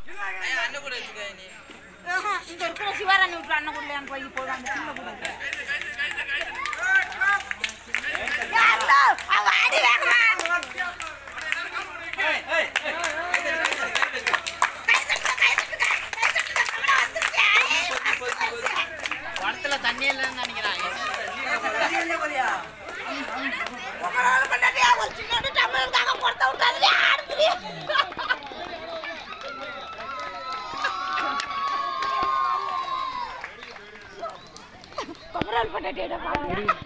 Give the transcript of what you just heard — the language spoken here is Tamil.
அண்ணன் கூட வச்சுக்க நீ இங்க இருக்கிற சிவராணி விட்டு அண்ணன் கூட என் போய் போடுவாங்க சின்ன கூட படத்துல தண்ணி இல்லைன்னு நினைக்கிறான் பொங்கல் பண்ண